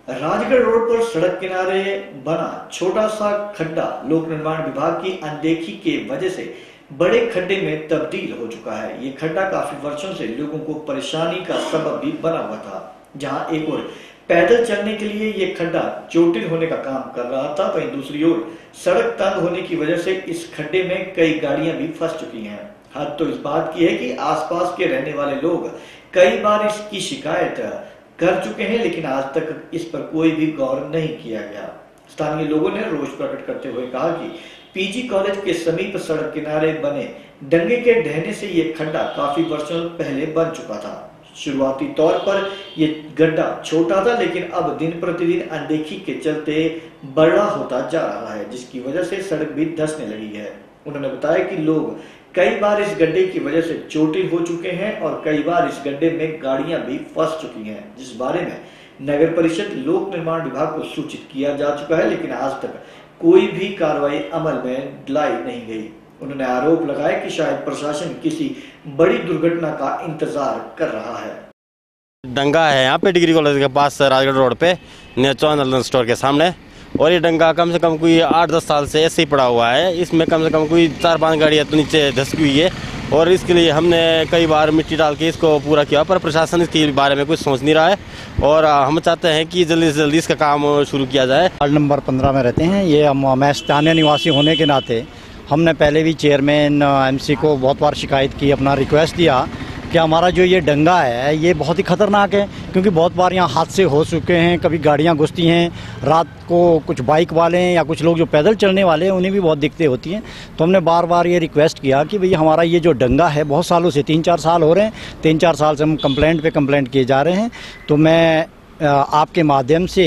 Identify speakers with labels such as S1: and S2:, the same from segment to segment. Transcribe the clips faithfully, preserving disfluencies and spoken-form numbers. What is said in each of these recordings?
S1: Rajgarh road पर सड़क किनारे बना छोटा सा खड्डा लोक निर्माण विभाग की अनदेखी के वजह से बड़े खड्डे में तब्दील हो चुका है। ये खड्डा काफी वर्षों से लोगों को परेशानी का सबब भी बना हुआ था। जहां एक ओर पैदल चलने के लिए ये खड्डा चोटिल होने का काम कर रहा था, वहीं दूसरी ओर सड़क तंग होने की वजह से इस खड्डे में कई गाड़ियां भी फंस चुकी हैं। हद तो इस बात की है कि आसपास के रहने वाले लोग कई बार इसकी शिकायत कर चुके हैं, लेकिन आज तक इस पर कोई भी गौर नहीं किया गया। स्थानीय लोगों ने रोष प्रकट करते हुए कहा कि पीजी कॉलेज के समीप सड़क किनारे बने डंगे के ढहने से ये खड्डा काफी वर्षों पहले बन चुका था। शुरुआती तौर पर ये गड्ढा छोटा था, लेकिन अब दिन प्रतिदिन अनदेखी के चलते बड़ा होता जा रहा है, जिसकी वजह से सड़क भी धंसने लगी है। उन्होंने बताया कि लोग कई बार इस गड्ढे की वजह से चोटिल हो चुके हैं और कई बार इस गड्ढे में गाड़ियां भी फंस चुकी हैं, जिस बारे में नगर परिषद लोक निर्माण विभाग को सूचित किया जा चुका है, लेकिन आज तक कोई भी कार्रवाई अमल में लाई नहीं गई। उन्होंने आरोप लगाया कि शायद प्रशासन किसी बड़ी दुर्घटना का इंतजार कर रहा है।
S2: डंगा है यहाँ पे डिग्री कॉलेज के पास राजगढ़ रोड पे नेचुरल स्टोर के सामने, और ये डंगा कम से कम कोई आठ दस साल से ऐसे ही पड़ा हुआ है। इसमें कम से कम कोई चार पांच गाड़ियाँ तो नीचे धंसी हुई है, और इसके लिए हमने कई बार मिट्टी डाल के इसको पूरा किया, पर प्रशासन इसके बारे में कुछ सोच नहीं रहा है। और हम चाहते हैं कि जल्दी से जल्दी इसका काम शुरू किया जाए।
S3: वार्ड नंबर पंद्रह में रहते हैं। ये हम मैं स्थानीय निवासी होने के नाते हमने पहले भी चेयरमैन एमसी को बहुत बार शिकायत की, अपना रिक्वेस्ट दिया कि हमारा जो ये डंगा है ये बहुत ही ख़तरनाक है, क्योंकि बहुत बार यहाँ हादसे हो चुके हैं। कभी गाड़ियाँ घुसती हैं, रात को कुछ बाइक वाले या कुछ लोग जो पैदल चलने वाले हैं उन्हें भी बहुत दिक्कतें होती हैं। तो हमने बार बार ये रिक्वेस्ट किया कि भई हमारा ये जो डंगा है बहुत सालों से, तीन चार साल हो रहे हैं, तीन चार साल से हम कंप्लेंट पे कंप्लेंट किए जा रहे हैं। तो मैं आपके माध्यम से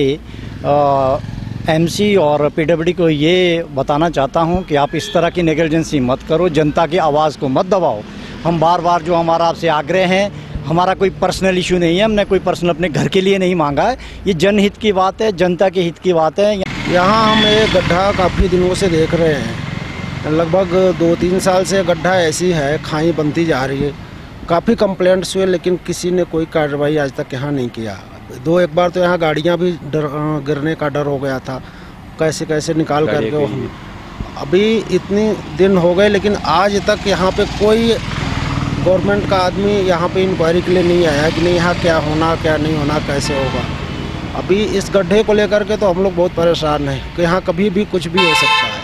S3: एमसी और पीडब्ल्यूडी को ये बताना चाहता हूँ कि आप इस तरह की नेग्लिजेंसी मत करो, जनता की आवाज़ को मत दबाओ। हम बार बार जो हमारा आपसे आग्रह है, हमारा कोई पर्सनल इशू नहीं है, हमने कोई पर्सनल अपने घर के लिए नहीं मांगा है, ये जनहित की बात है, जनता के हित की बात है।
S4: यहाँ हम ये गड्ढा काफ़ी दिनों से देख रहे हैं, लगभग दो तीन साल से गड्ढा ऐसी है, खाई बनती जा रही है। काफ़ी कंप्लेंट्स हुए, लेकिन किसी ने कोई कार्रवाई आज तक यहाँ नहीं किया। दो एक बार तो यहाँ गाड़ियाँ भी डर गिरने का डर हो गया था, कैसे कैसे निकाल करके हम अभी इतनी दिन हो गए, लेकिन आज तक यहाँ पे कोई गवर्नमेंट का आदमी यहाँ पे इंक्वायरी के लिए नहीं आया कि नहीं यहाँ क्या होना क्या नहीं होना, कैसे होगा। अभी इस गड्ढे को लेकर के तो हम लोग बहुत परेशान हैं कि यहाँ कभी भी कुछ भी हो सकता है।